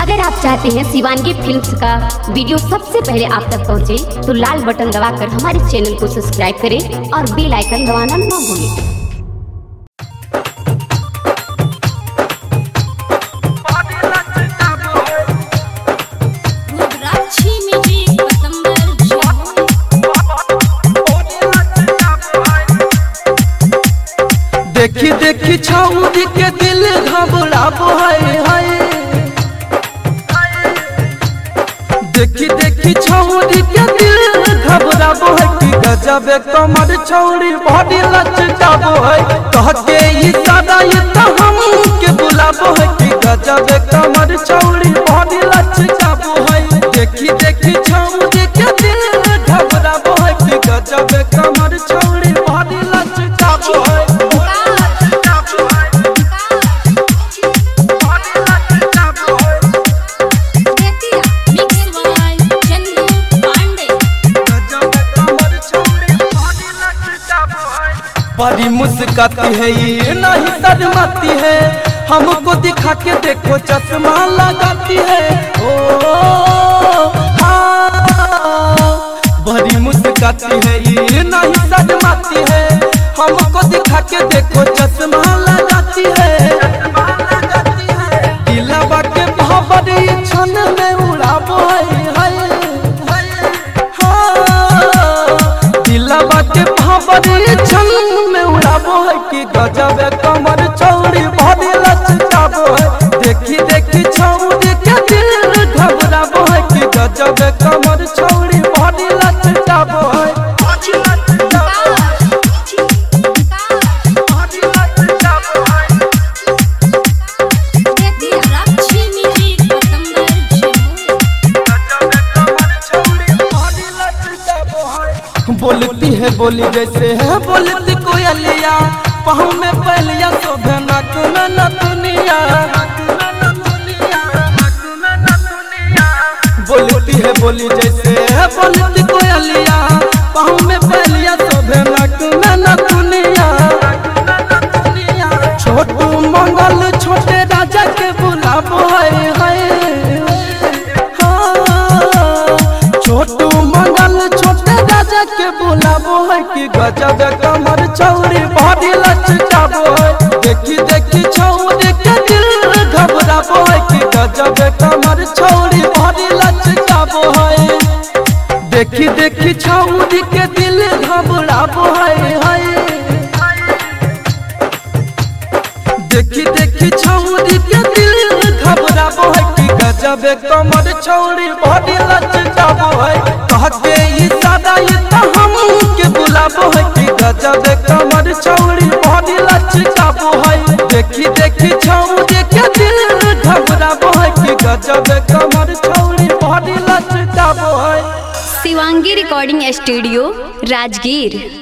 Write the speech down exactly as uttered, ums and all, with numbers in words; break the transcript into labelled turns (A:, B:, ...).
A: अगर आप चाहते हैं शिवांगी फिल्म्स का वीडियो सबसे पहले आप तक पहुंचे, तो लाल बटन दबाकर हमारे चैनल को सब्सक्राइब करें और बेल आइकन दबाना ना भूलें।
B: देखी देखी छौरी के दिल घबराबो है हाय, देखी देखी छौरी के दिल घबराबो है कि गजब कमर छौरी बॉडी लचकाबो है, कहके इशारा ये तो हम के बुलाबो है कि गजब कमर छौरी बॉडी लचकाबो है। देखी देखी छौरी के दिल घबराबो है कि गजब कमर छौरी बॉडी लचकाबो है। बड़ी मुस्काती है ये नहीं शर्माती है, हमको दिखा के देखो चश्मा लगाती है। ओ हाँ, बड़ी मुस्काती है ये नहीं शर्माती है, हमको दिखा के देखो चश्मा लगाती है। दिलवा के भंवरी क्षण में उड़ाबो है हाय, हाँ, दिलवा के भंवरी क्षण है कि गजब कमर छौरी बॉडी लचकाबो है। देखी देखी छौरी के दिल घबराबो है कि गजब कमर छौरी बॉडी लचकाबो है। बोलती है बोली जैसे है बोलती कोयलिया, पाँव में पहलिया शोभे नाक में नथुनिया। बोलती है बोली जैसे है बोलती कोयलिया, पाँव में पहलिया शोभे नाक में नथुनिया। छोटू मंगल छोटे राजा के बुलाबो है हाय, छोटू मंगल छोटे राजा के बुलाबो है कि गजब कमर छौरी बॉडी लचकाबो है। देखी देखी छौरी के दिल घबराबो है कि गजब कमर छौरी बॉडी लचकाबो है। देखी देखी छौरी के दिल घबराबो है हाय, देखी देखी छौरी के दिल घबराबो है कि गजब कमर छौरी बॉडी लचकाबो है, कहके इशारा ये तो हम के बुलाबो है कि गजब कमर छौरी बॉडी लचकाबो है। देखी देखी छौरी के दिल घबराबो है कि गजब कमर छौरी बॉडी लचकाबो है।
A: Shivangi recording studio, Rajgir.